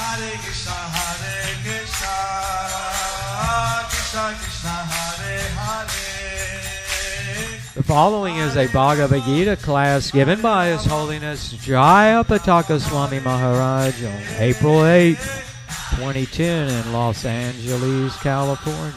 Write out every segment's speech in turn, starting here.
The following is a Bhagavad Gita class given by His Holiness Jayapataka Swami Maharaj on April 8, 2010 in Los Angeles, California.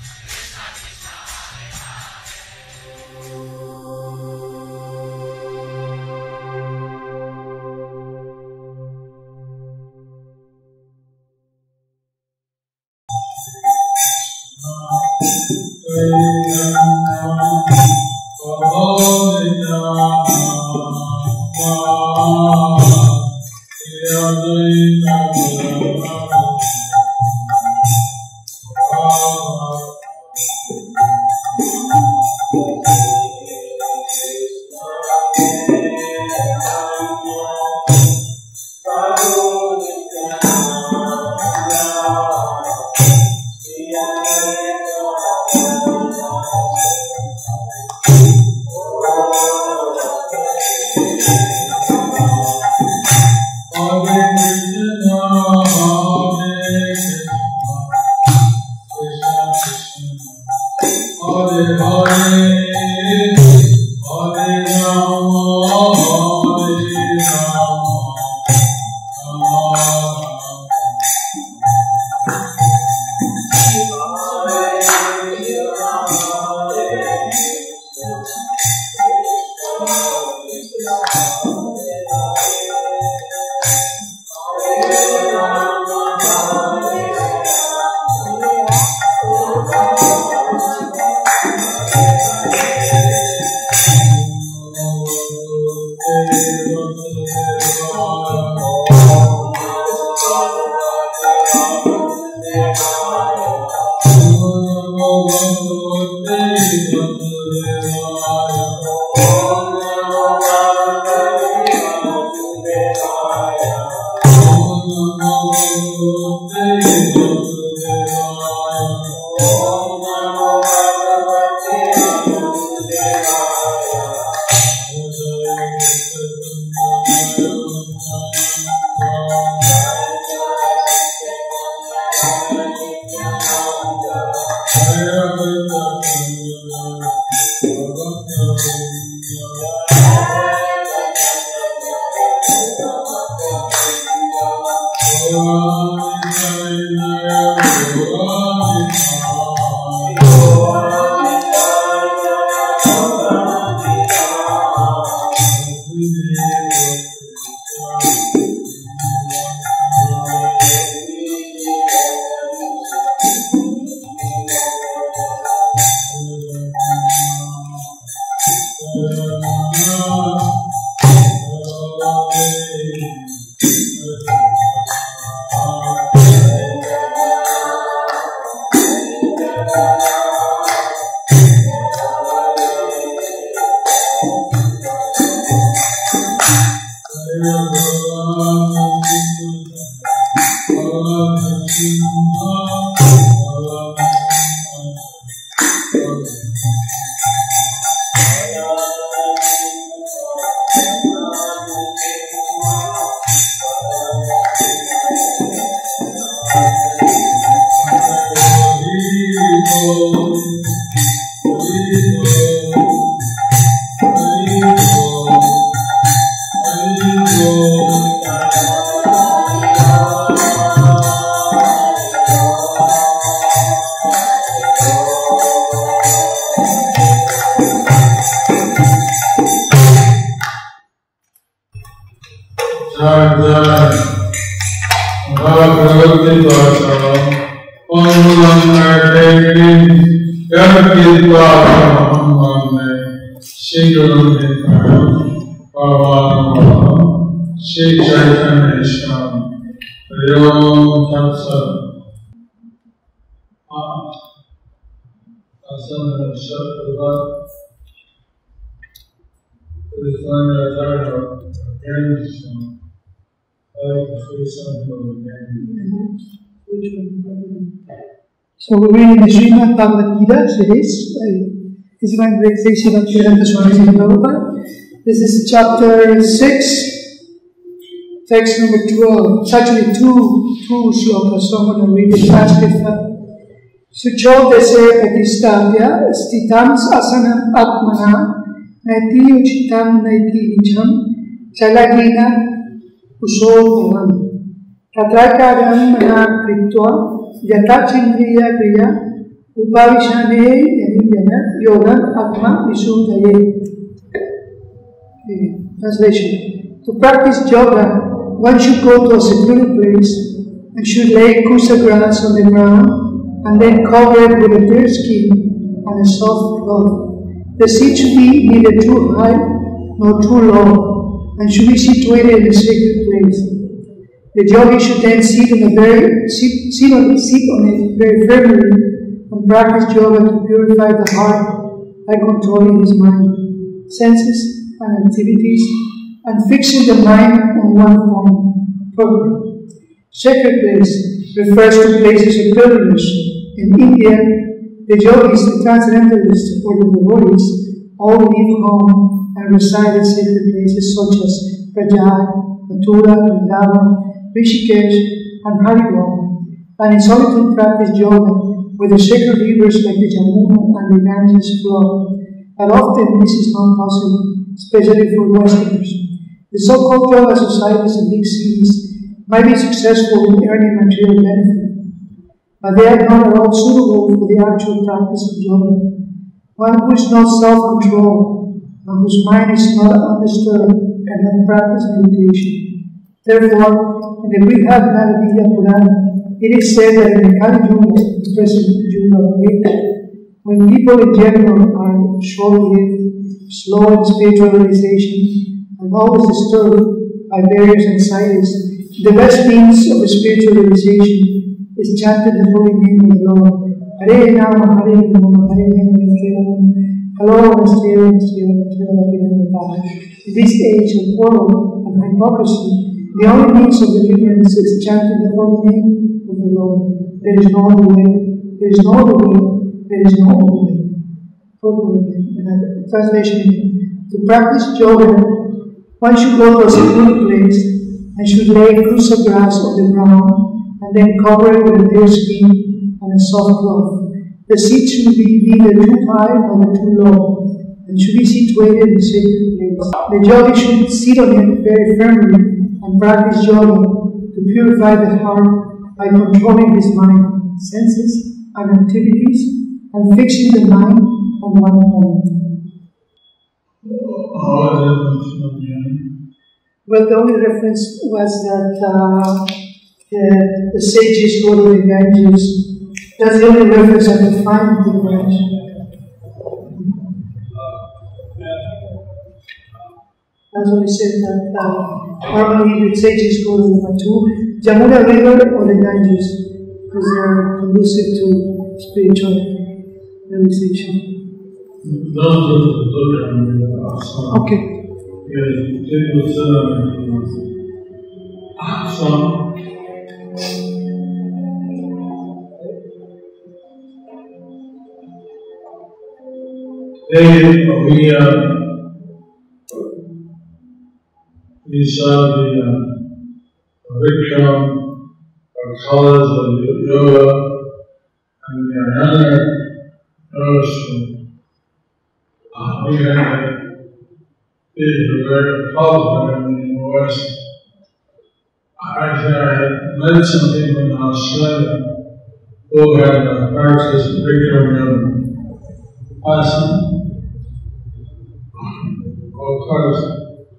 So we're reading the Srimad Bhagavad Gita series by His Divine Grace Bhaktivedanta Swami Prabhupada. This is chapter 6, Text number 12. It's actually two shlokas, so I'm going to read the transcript. Sucho dese patistavya stitam asanam atmana naiti uchitam naiti vicham chalagina usodhavam tatrakaram mana kritva yatachindriya kriya upavishane yaniyana yoga atma visuddhaye. Translation. To practice yoga, one should go to a secluded place and should lay kusa grass on the ground and then cover it with a deer skin and a soft cloth. The seat should be neither too high nor too low and should be situated in a sacred place. The yogi should then sit on it very firmly and practice yoga to purify the heart by controlling his mind, senses, and activities, and fixing the mind on one point. Sacred place refers to places of pilgrimage. In India, the yogis, the transcendentalists, or the devotees all leave home and reside in sacred places such as Prayag, Mathura, Vrindavan, Rishikesh, and Haridwar, and in solitude practice yoga where the sacred rivers like the Jamuna and the Ganges flow. But often this is not possible, especially for Westerners. The so-called yoga societies in big cities might be successful in earning material benefit, but they are not at all suitable for the actual practice of yoga. One who is not self-controlled and whose mind is not undisturbed cannot practice meditation. Therefore, in the Brihadaranyaka Vidya Purana, it is said that in the Kali Yuga, the present Yuga of age, when people in general are short-lived, slow in spiritual realization, and always disturbed by various anxieties, the best means of a spiritual realization is chanting the holy name of the Lord. Hare Nama, Hare Nama, Hare Nama, Hello, in this age of quarrel and hypocrisy, the only means of deliverance is chanting the holy name of the Lord. There is no other way, there is no other way, there is no other way. Translation. To practice yoga, one should go to a secluded place and should lay kusa grass on the ground and then cover it with a deer skin and a soft cloth. The seat should be neither too high nor too low and should be situated in a sacred place. The yogi should sit on it very firmly and practice yoga to purify the heart by controlling his mind, senses, and activities and fixing the mind on one point. Well, the only reference was that the sages go to the Ganges. That's the only reference I could find in the Ganges. That's what he said that normally the sages go to the Jamuna River or the Ganges because they are conducive to spiritual realization. Okay. We saw the Vikram, or colors of yoga, and the other notice we had is very popular in the West. I had met something from Australia who had practiced Vikram yoga. Awesome. Of course,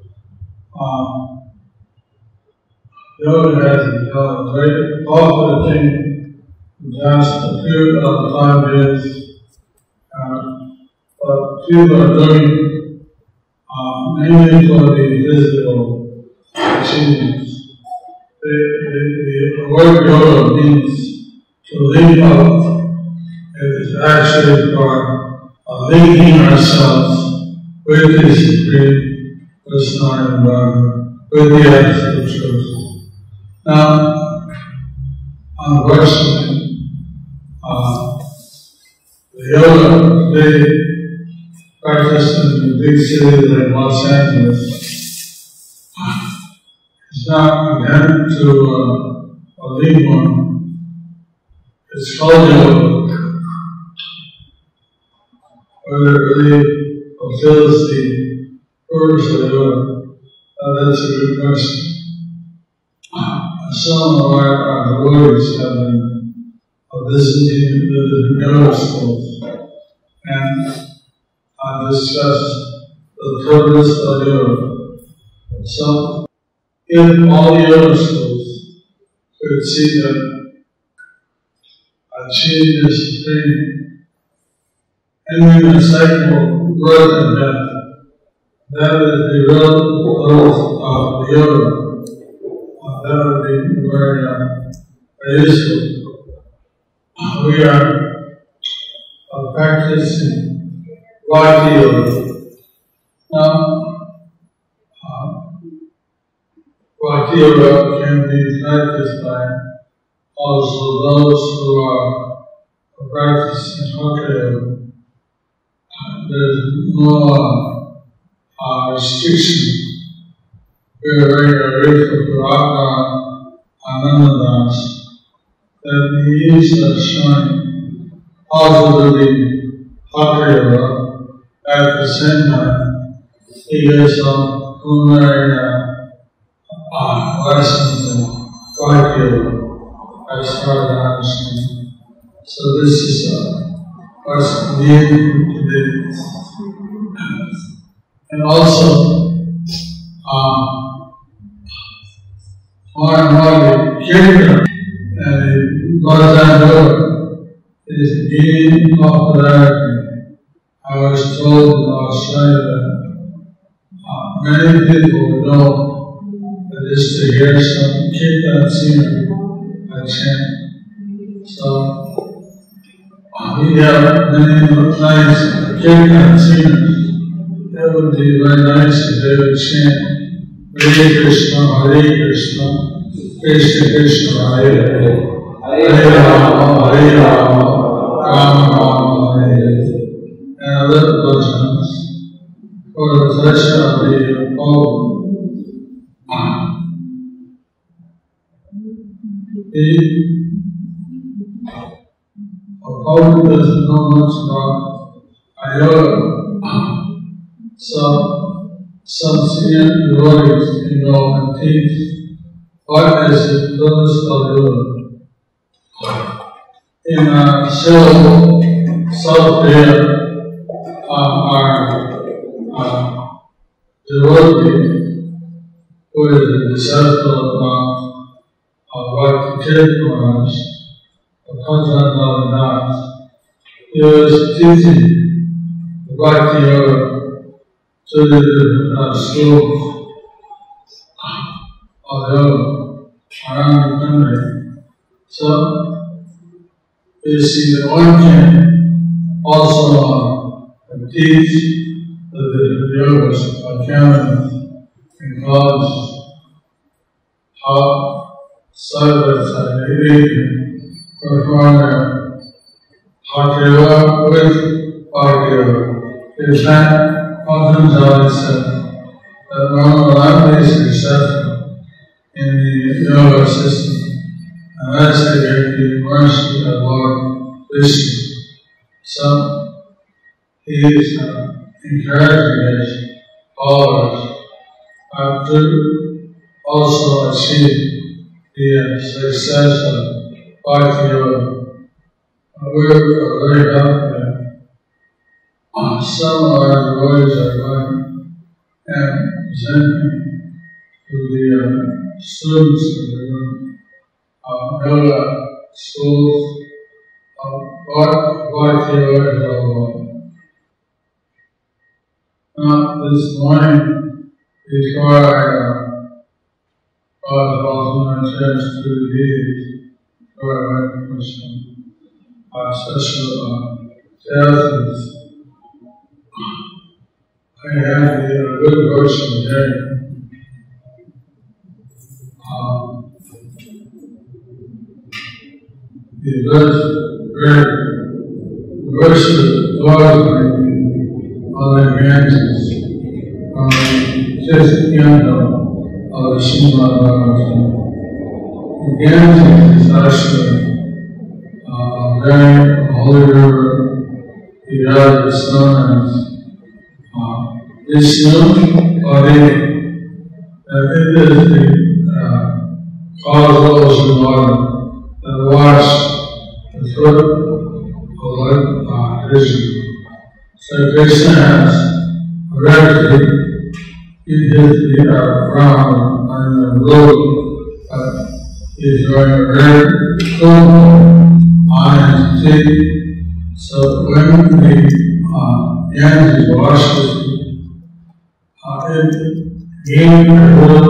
yoga has become a very popular thing just a few of the 5 years. But people are doing mainly for the physical achievements. The word yoga means to leap up. It is actually for linking ourselves with the Supreme Personality of God, with the Absolute Truth. Now, unfortunately, the yoga today practiced in the big cities like Los Angeles is not meant to lead one. It's called yoga. Whether it really fulfills the purpose of yoga, that's a good question. Some of our devotees have been visiting the yoga schools and discussed the purpose of yoga. So, if all the yoga schools could see that achieving the supreme, ending the cycle of birth and death, that is the real goal of yoga. That would be very useful. We are practicing Bhakti Yoga. Now, Bhakti Yoga can be practiced by also those who are practicing Hatha Yoga. There's no restriction. We are very grateful to Radha Anandadas that he is showing how to do the Hatha Yoga. At the same time, he gives some preliminary lessons in Bhakti Yoga as far as I understand. So this is what's needed today. And also, more and more the kirtan and the Bhajan Yoga is gaining popularity. I was told in Australia that many people know that just to hear some kirtan singing a chant. So we have many nice kirtan singers. It would be very nice if they would chant Hare Krishna, Krishna Krishna, Hare Hare, Hare Rama, Rama Rama, Hare Hare, and other bhajans for the pleasure of the Lord. The Lord doesn't know much about yoga, so some senior devotees can go and teach what is the purpose of yoga. In Seoul, South Korea, our devotee, who is a disciple of Bhakti Maharaj, of Bhajan Nath, he was teaching the Bhakti Yoga to the schools of yoga around the country. So, you see that one can also teach the yogas of Canada and colleges how side by side they can perform their Hatha Yoga with Bhakti Yoga. Is that Patanjali said that one will be successful in the yoga system, and that's the mercy of Lord Vishnu. So he is encouraging us, all of us, to also achieve the success of Bhakti Yoga. We're very happy that some of our devotees are going and presenting to the students of the yoga schools what Bhakti Yoga is all about. This morning, before I was also a chance to the deities, before I went for some special therapies, I had the good version there. The verse of God on the branches from the fifth canto of the Srimad Bhagavatam. The Ganges is actually a very holy river. The God is known as Vishnu Pari. It is the causal ocean water that washed the foot of Krishna. So Krishna has already in his ground and the road is going red on his feet. So when the Ganges washes it gave a whole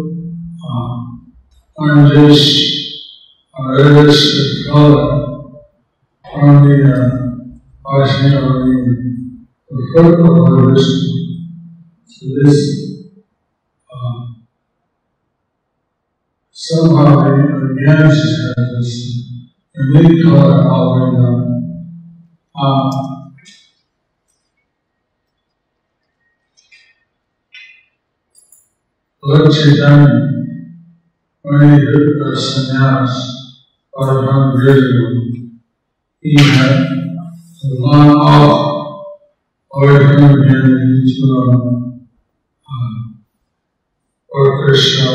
orangish or reddish color from the washing of the foot of Krishna. So this somehow the Ganges has this unique color all the way down. Lord Chaitanya, when he did the sannyas 500 years ago, he had gone off away from the Ganges to Krishna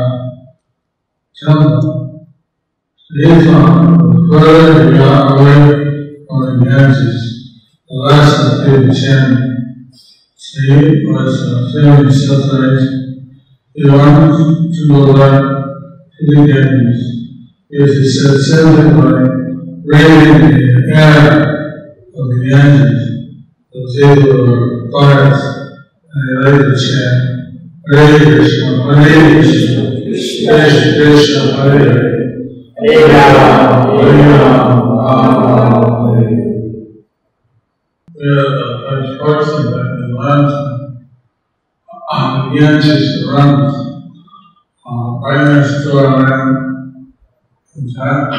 temple. They found the further he got away from the Ganges, the less that they would chant. So he was feeling self-raised. He wanted to go back to the Ganges. Because he said simply by breathing the air of the Ganges, the people were quiet and they like to chant Hare Krishna, Hare Krishna, Krishna Krishna, Hare Hare, Hare Rama, Hare Rama, Rama Hare Hare. We are fortunate that the land the Ganges runs right next to our land. In fact,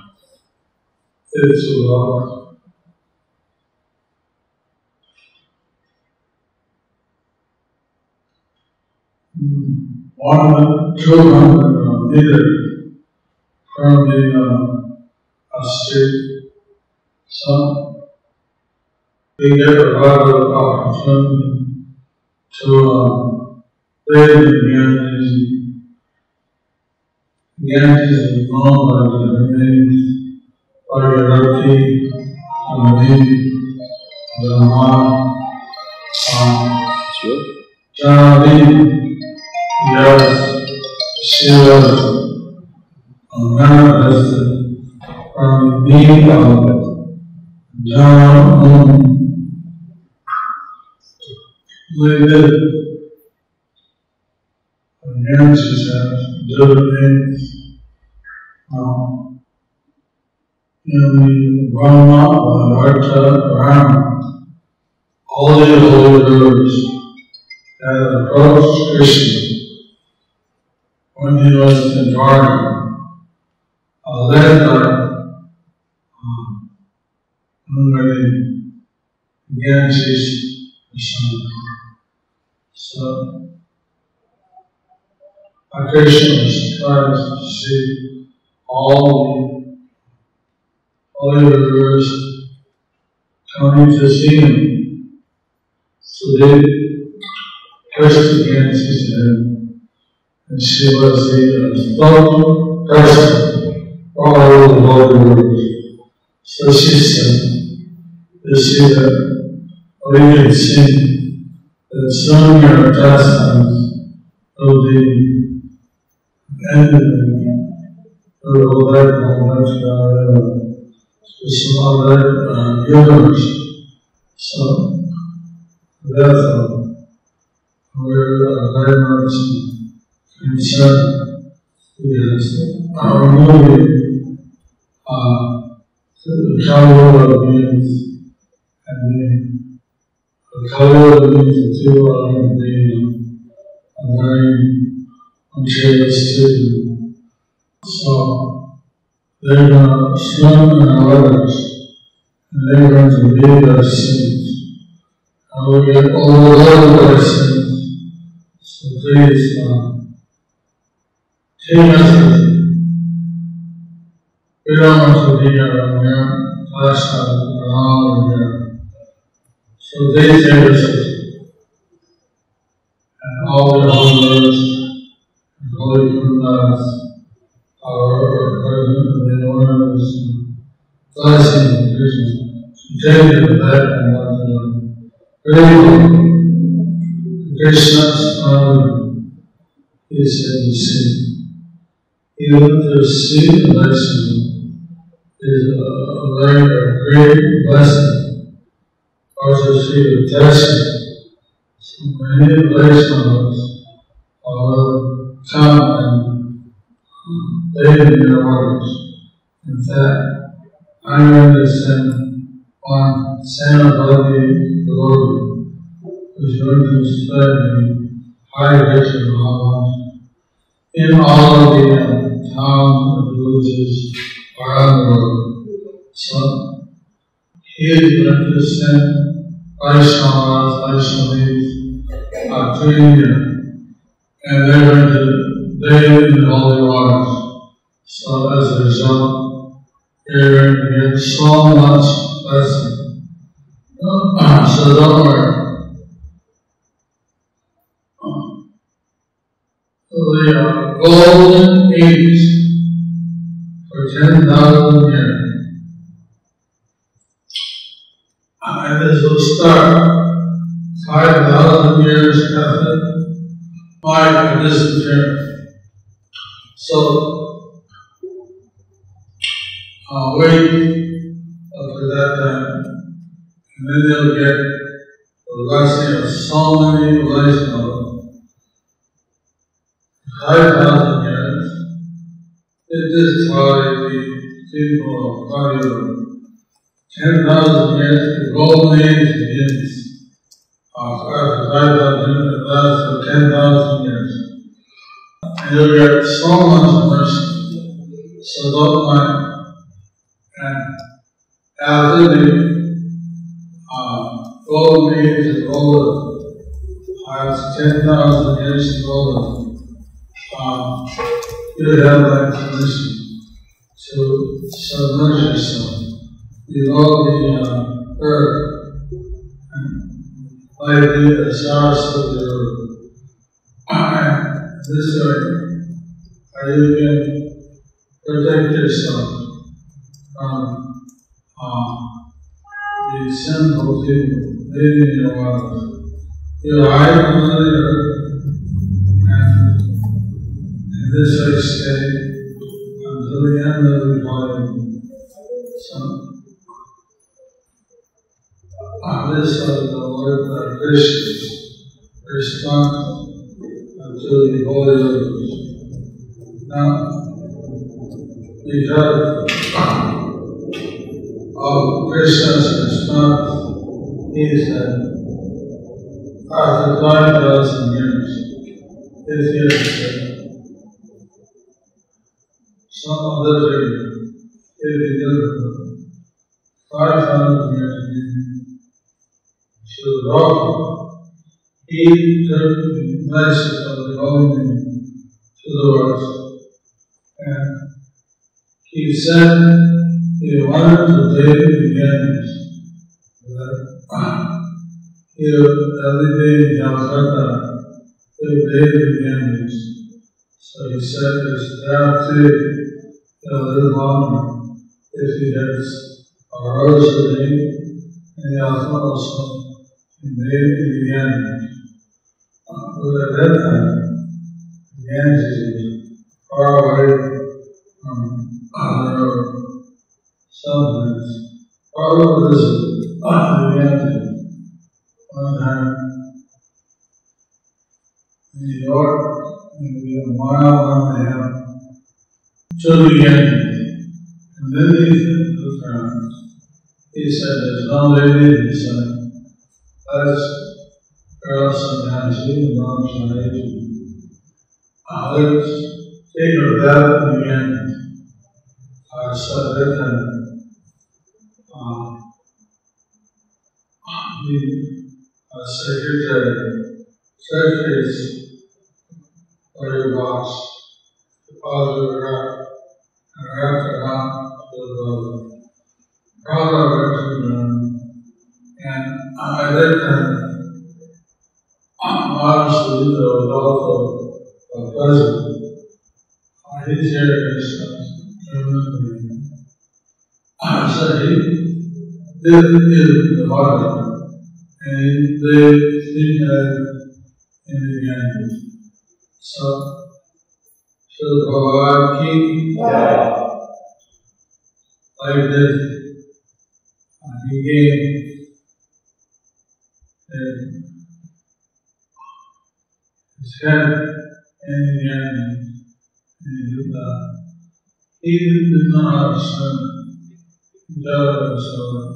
it's about 200 meters from the street. So we get a lot of opportunity to bathe in the Ganges. Ganges is known by the names Bhagirathi, Amadi, Brahma, Janavi, Yas, Shiva, manifested from the being of Jnana. We live Ganges has different names. In the Brahma or Varta Brahma, all the holy rivers had approached Krishna when he was in Dwarka, led by Ganges Krishna. So Krishna was surprised to see all the rivers coming to see him. So they cursed against his head, and she was the spokesperson for all the holy rivers. So she said, you see that we can see that soon your chastisement will be ended. So therefore, we're very much concerned with our movie, the color of beings, and the color of beings, the two are being very material student. So they're going to swim in our waters, and they're going to lead our sins. And we get all of our sins. So please ठीक है So these services and all the holy words and holy Pundas are present in the ornaments and blessing of Krishna. So take it back and let it go. Krishna's father, he said, you see, even to see the blessing is a very great blessing. Also see the testing. So many Vaishnavas come and live in their orders. In fact, I understand one Sanabhati devotee who's going to spread the high Krishna Mahamantra in all of the towns and villages around the world. So he is going to send Vaishnavas, Vaishnavis to India, and they're going to bathe in the holy waters. So as a result, you're going to get so much blessing. So don't worry. The golden age for 10,000 years. And this will start 5,000 years after my disappearance. So, wait for that time, and then they'll get the blessing of so many Vaishnavas. 5,000 years. It is taught the people of Kali. 10,000 years, the golden age begins. After 5,000 years, it lasts for 10,000 years. And you'll get so much mercy. So don't mind. And after the golden age is over, as 10,000 years is over, you have that permission to submerge yourself below the earth and like the stars of the earth. And this way, you can protect yourself from the sinful people living in the water. You hide under the earth, and this way stay until the end of the body. So, this is the Lord Krishna respond to the holy rivers. Now, because of Krishna's response, he said, after 5,000 years, if you said, some other day, if you did 5,000 years, so Lord, he took the message of the holy name to the world, and he said he wanted to bathe the Ganges. Every day in Calcutta, he bathed the Ganges. So he said his death live longer if he gets a rose a day, and he also bathed in the Ganges. But at that time, the Ganges was far away from other suburbs. All of this the Ganges. One time in New York, maybe a mile and a half to the Ganges. And then he looked around. He said, there's no lady, he said, let's girl sometimes even long age. Let's take her bath in the Ganges. So at that time, the secretary said, for your boss, This is the body, and they think that in the end. So Bhagavan Ki, like this, he gave his head in the end, and he did not understand so.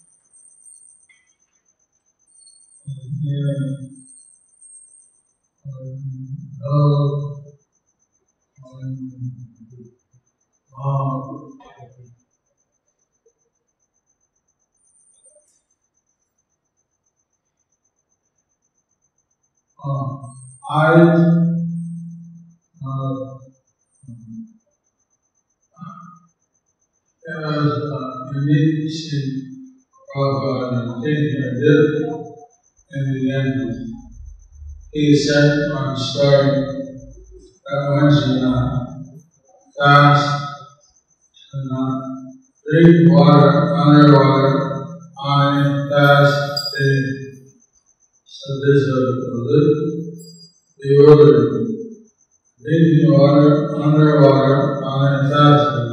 He said on the story that one should not fast, should not drink water, underwater, on a fast day. So this is the order. Drinking water, underwater, on a fast day.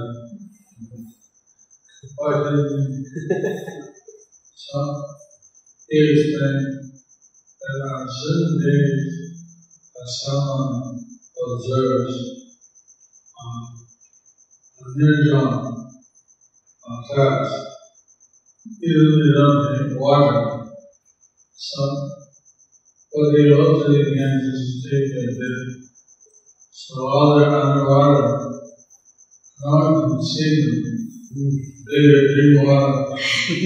So he explained that on certain days that someone observes a nirjana fast, even they don't drink water, but they also begin to take their dip. So while they're underwater, no one can see them. They drink water.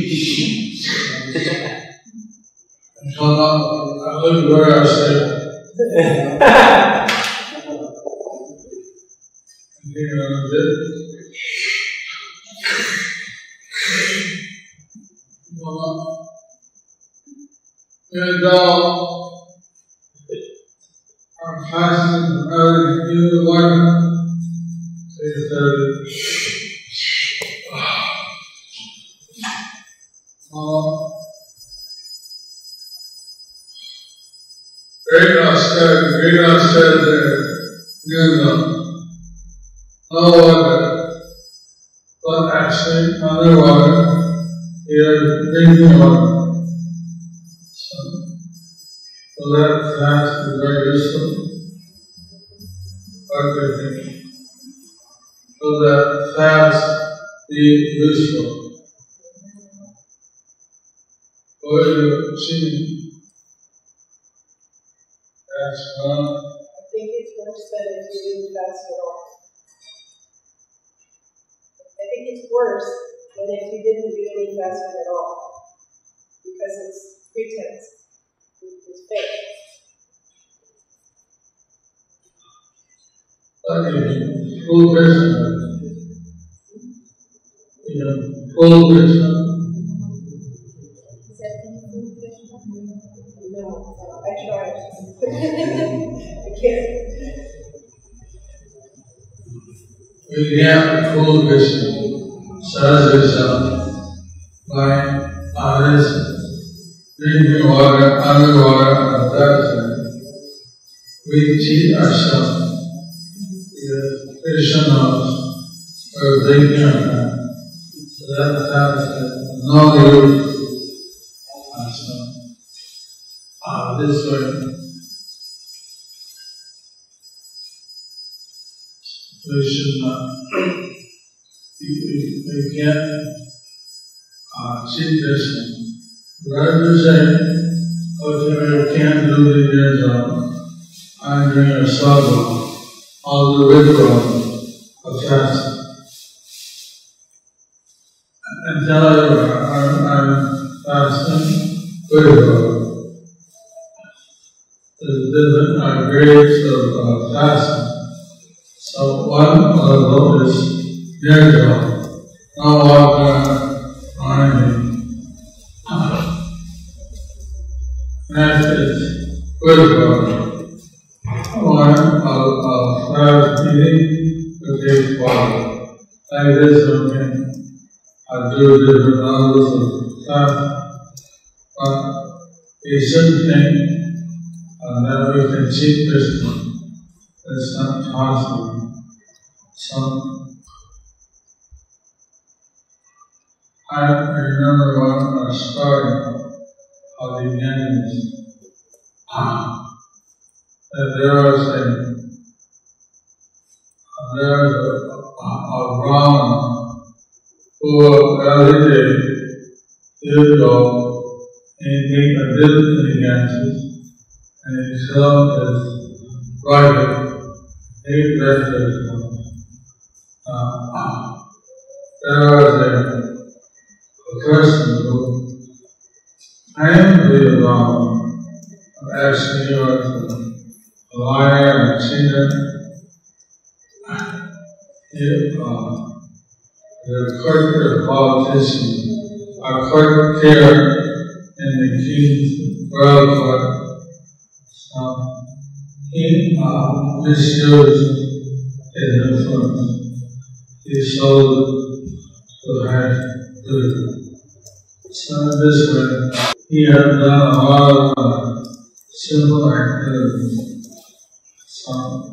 So I looked where I said, I'm fasting from early in the morning. So you said, Great said no water, but actually underwater, here drinking water. So that fast is very useful. So that fast be useful. What are you achieving? I think it's worse than if you didn't fast at all. I think it's worse than if you didn't do any fasting at all. Because it's pretense. It's fake. Okay, full Krishna. Full Krishna. No, I tried. I can't. We have full Krishna. Serve yourself by drinking water, underwater, and fasting. We cheat ourselves because Krishna knows we're drinking our time. So that's no use. This way, we should not, we can't cheat Krishna. Rather than say, okay, I can't do the job, I'm doing a sadhana, I'll do ritual of fasting. And tell everyone, I'm fasting ritual. There's different grades of fasting. So one level is nirjala, no water, no anything. Next is ritual. One of fast eating, which is water. like this, okay, I do different levels of stuff, but a certain thing that we can achieve Krishna. It's not possible. So, I remember one story of the Indians. That there was a Brahman who every day he would go and make a dip in the Ganges and he served his rifle. He left his there was a person who claimed to be a Brahman, actually he was a liar and a cheater. He was a corrupt politician, a corrupt peer in the king's welfare. So he misused his influence. He sold the head to them. So this way, he had done a lot of simple activities. So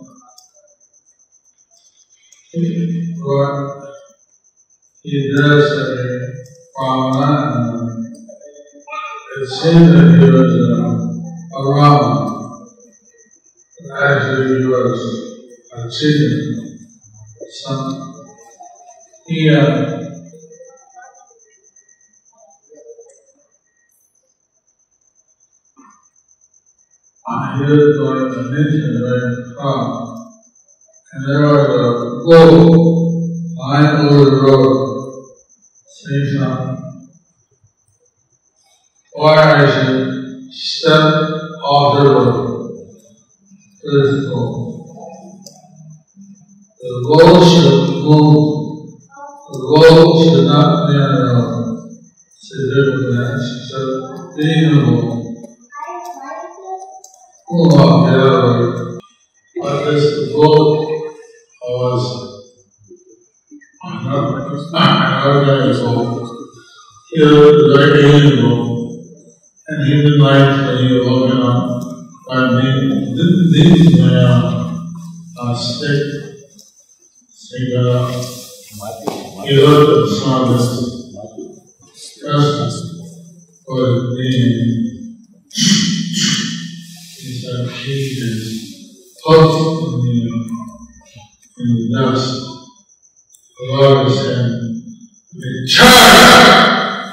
what he does as a Brahmana, it seems that he was a Brahman. Actually, he was a cheater. So he was going to mention very proud. And there was a bull lying over the road, saying, why I should step off the road. This is bull. The bull should move. The bull should not be on the road. She did with that. She said, being the bull. Move off the other way. But this bull was another bull. He was very amiable, and he didn't like that he was walking on by these stick. He looked at some of this person for being. He said, he is poked in the dust. The Lord is saying, return!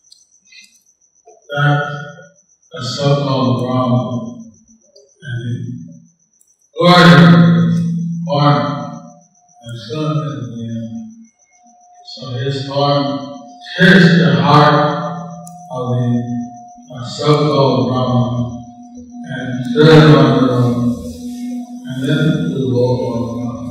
That so-called Brahman. And the Lord is born and son in the end. So his horn pierced the heart of the so-called Brahman and threw him on the road, and then the bull walked out.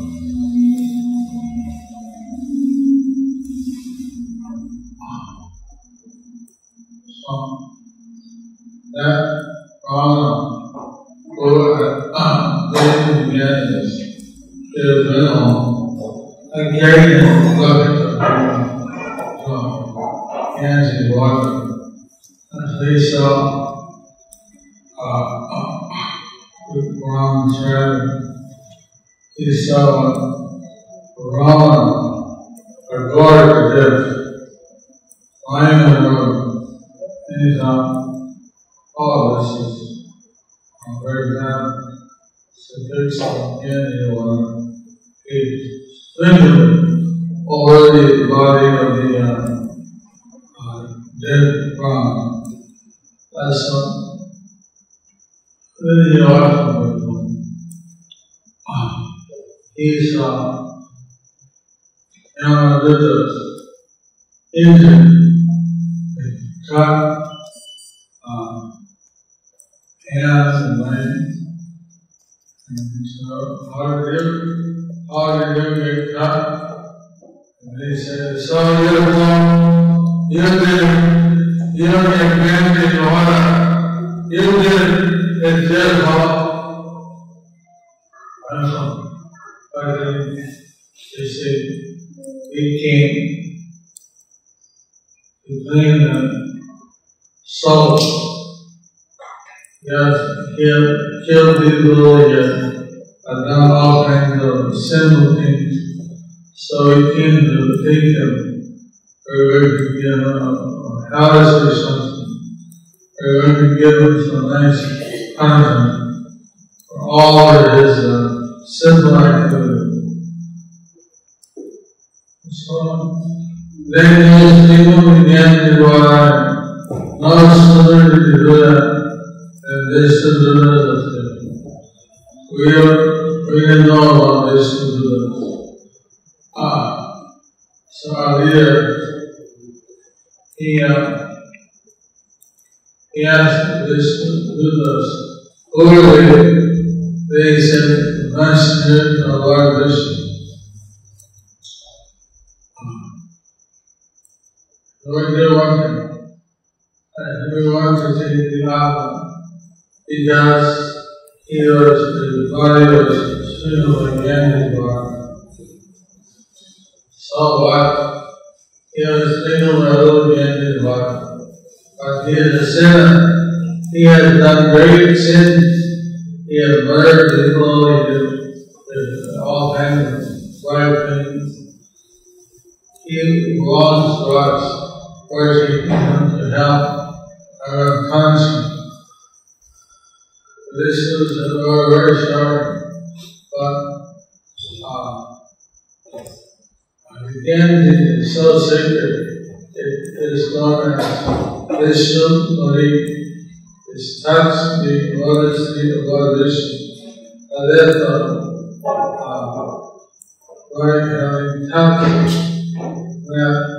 So that Brahman who had been the Ganges, he had been on a garden bucket of Ganges water, and they saw the Brahman's friend. He saw Brahman, a god to death, lying in the road, and he thought, oh, this is very bad. So there's some water. He sprinkled over the body of the dead Brahman. That's really awesome. He saw Yamadatta's engine with cut hands and legs. And so, how did you get cut? And they said, so you did bandage water. You did it dead hot. But they say, He came to clean the soul. He has killed people, he has done all kinds of sinful things. So he came to take them. We're going to give him a house or something. We're going to give him some nice punishment for all of his sinful activity. So then those people began to go out, no sooner did you do that, and this is another thing. We didn't know about this to do that. So our leader, he asked this to do this. Orally, they said, the messenger of Lord Vishnu. We did one thing. We wanted to take the Atma because the body was suitable again his body. So what? He was suitable again his body. But he is a sinner. He has done great sins. He has murdered people. He did all kinds of bad things. He belongs to us. Where he came to help our conscience. This was very short, but again, it is so sacred. It is known as Vishnu Mari. It's touched the lotus feet of Lord Vishnu. Therefore, by having touched that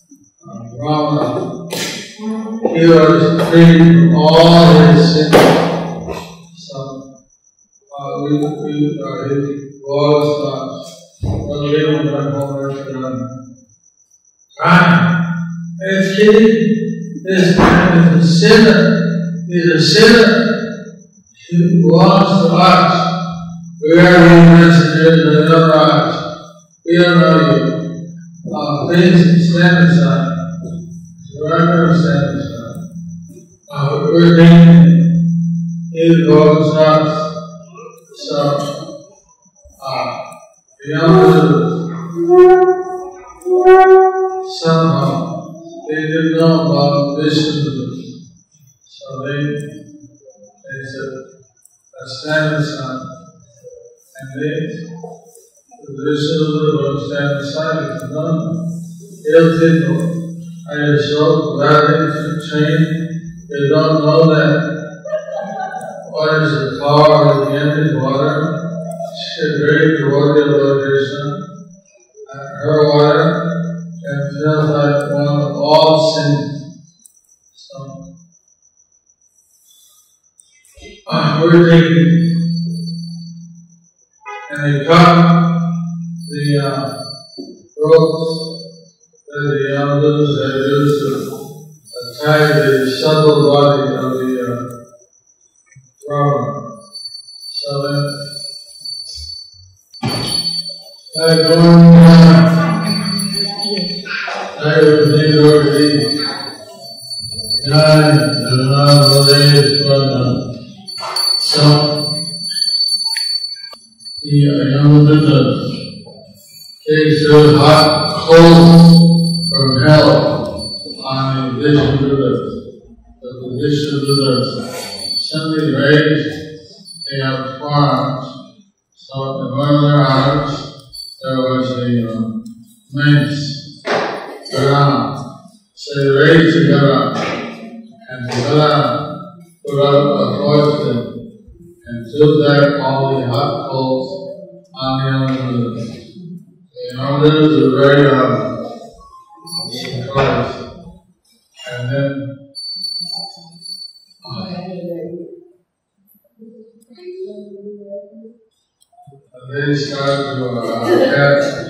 Rama, he was free from all his sins. So, we are his Lord's thoughts. But we don't have homework to run. It's kidding. This man is a sinner. He's a sinner. He belongs to us. We are his messengers and not us. We don't know you. Please stand aside. We're not going to stand aside. We're thinking he goes us. So, somehow they didn't know about Vishnu. So they said, let's stand aside. And the Vishnu will stand aside. It's none. Ill people. I am so glad to train. They don't know that what is the power of the end is water. She is very devotee of Lord Krishna. And her water can purify one of all sins. So, we're taking, and they cut the ropes the elders had used to tie the subtle body of the Brahma. So that I go I would think over these. So the Yamabuddha takes the hot coals from hell on the Vishnu Buddhas. The Vishnu Buddhas simply raised, they have farms. So in one of their arms there was a immense ground. So they raised the ground, and the ground put up a poison and took back all the hot coals on the Yamabuddhas. The Yamabuddhas are very surprised. And then they started to catch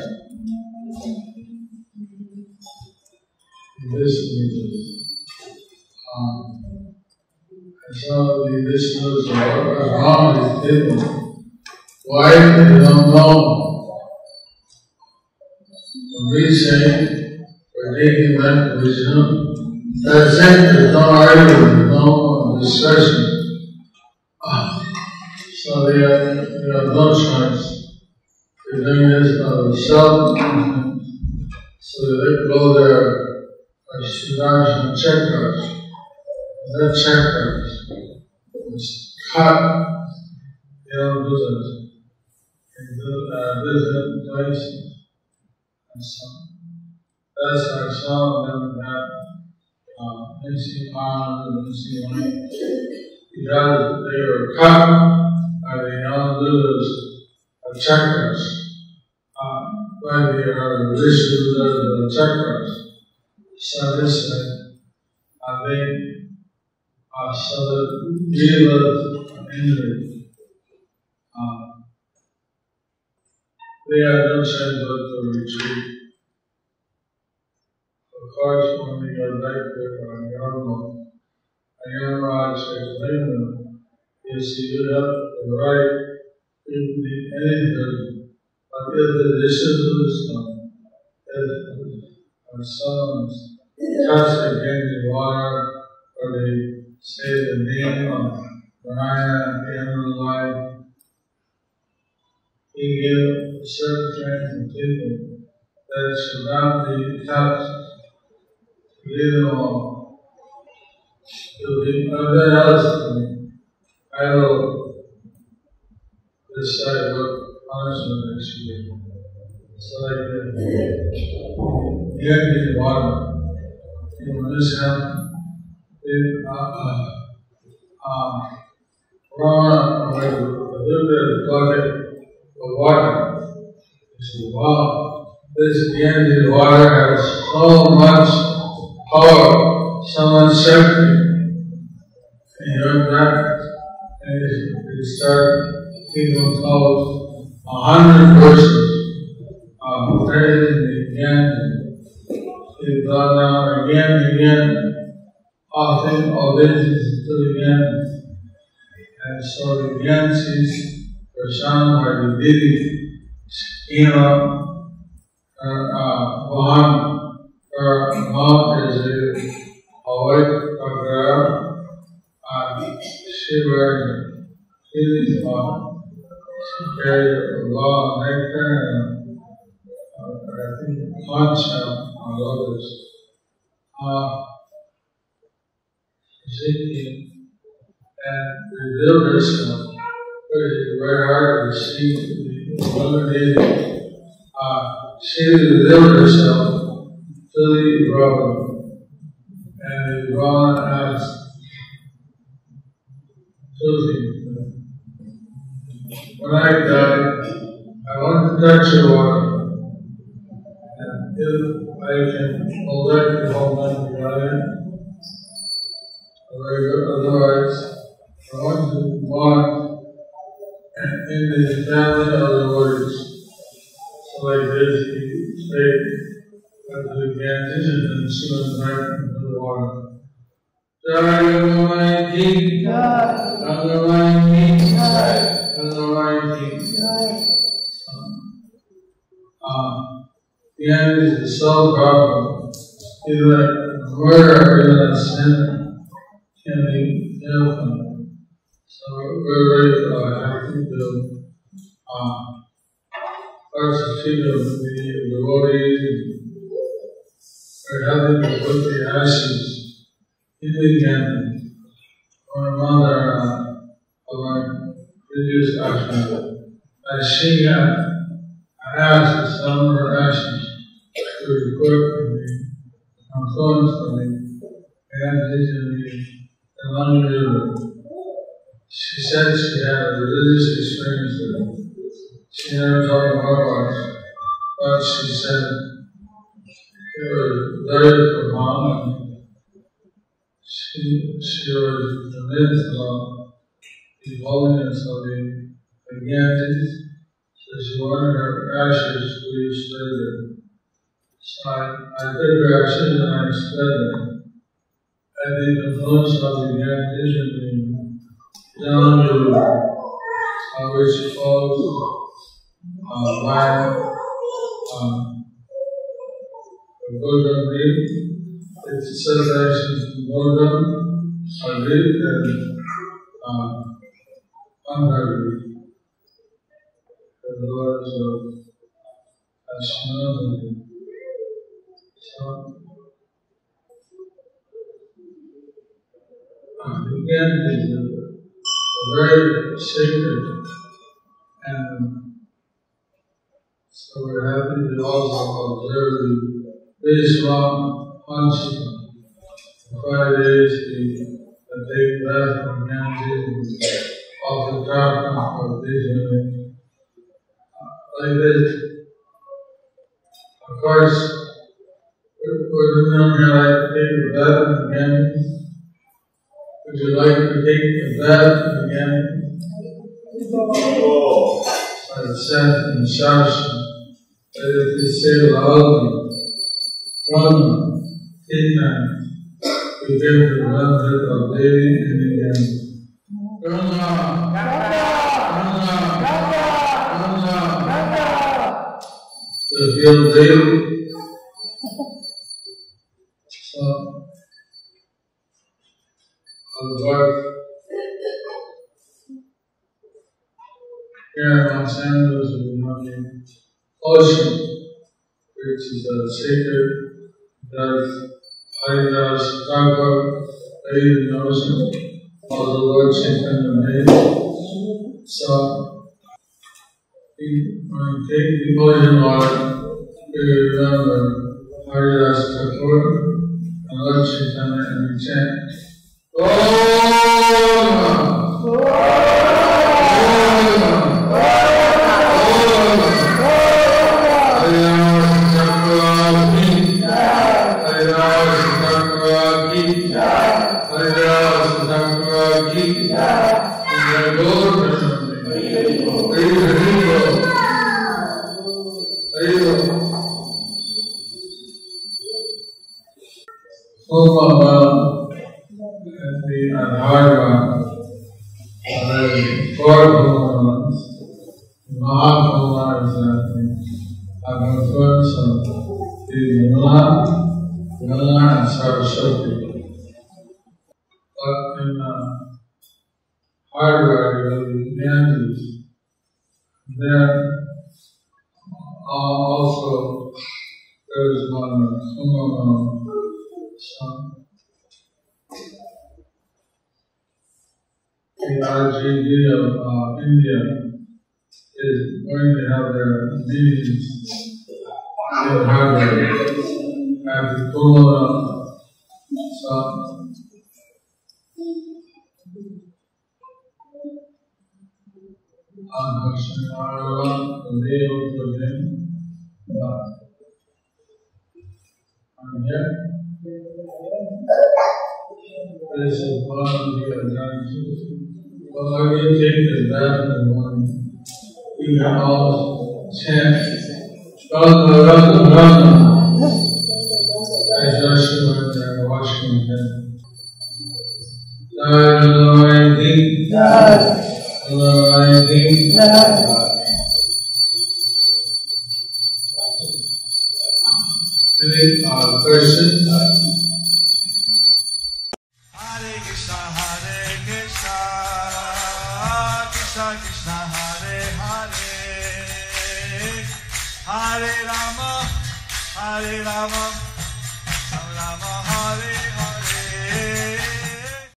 Vishnus. And some of the Vishnus are around these people. Why? They don't know. The saying, for taking that position, that saint is no argument, no discussion. So they have no choice. They're doing this out of self-confidence. So they go there as Sudarshan Chakras. That chakras is cut, business in different places. And so that's why some of them have missing arms and missing legs. Because they were cut by the non-losers of chakras, by the rishis of the chakras. So this way, so that Jiva injury, they have no chance but to retreat. Of course, when we go back there on Yarmul, Yamaraj explained them, you see, you have the right to do anything, but if the discipline if our sons touch against the water, or they say the name of Narayana at the end of the life, he gave a certain strength to people that should not be touched. Leave them alone. You'll be nothing else. I will decide what punishment I should give. So like that. Get in the water. When this happened, Rama, a little bit of bucket of water. He said, wow, this Ganges water has so much power, so much safety. And he went back and he started, people told 100 persons praising the Ganges. He brought down again and again, offering obeisances to the Ganges. And so the Ganges were sung by the deity, Eva, Mohan, her mouth is a white girl, she wears a mouth. She carries a long nectar and I think conch on lotus. She and revealed herself, but it's very hard to see the illuminated. She revealed herself to the Brahman, and the Brahman asked, Susi, when I die, I want to touch your water, and if I can elect the woman Brian, otherwise, I want to walk in the family of the words. So like this, he stayed at the Ganges and then swim back into the water. Jai King, the Ganges is so powerful. Even a murder, even a sin can be killed. So we're very happy to persecuted the devotees. We're happy to put the ashes in the Ganges. My mother of my previous ashram, as she had asked some of her ashes to be put in the confluence of the Ganges and the Manu River. She said she had a religious experience there. She never talked about it, but she said it was very profound. She was convinced of the holiness of the Ganges, so she wanted her ashes to be spread there. So I took her ashes and I spread them at the confluence of the Ganges and the Jamuna River, which flows by Gordon Dev, its celebrations in Gordon, Hardev and Anhardev. The lords of Ashna and again is very sacred, and so we're happy to also observe the Vishwam Panchika. 5 days the take breath from Ganges of the Jharkhand of Vishnu. Like this, of course, we're not here like to take a bath again. Would you like to take a bath again? Like Seth and Shasha, that is to say loudly, Brahma, Tina, we give the benefit of Devi and again. Brahma, to feel Devi. So, the work here in Los Angeles, we have the ocean, which is a sacred that Haridas Thakur bathed in the ocean, all the Lord Chaitanya made. So, when we take the ocean water, we remember Haridas Thakur and Lord Chaitanya and we chant the RGV of India is going to have their meetings in Harvard at the Kumara. So, this is one of the advantages. Well, when you take the bath in the morning, you can all chant Rama Rama Rama as Yeshua when they're washing them. Today, our person. Hare Krishna, Krishna Krishna, Hare Hare, Hare Rama, Rama Rama, Hare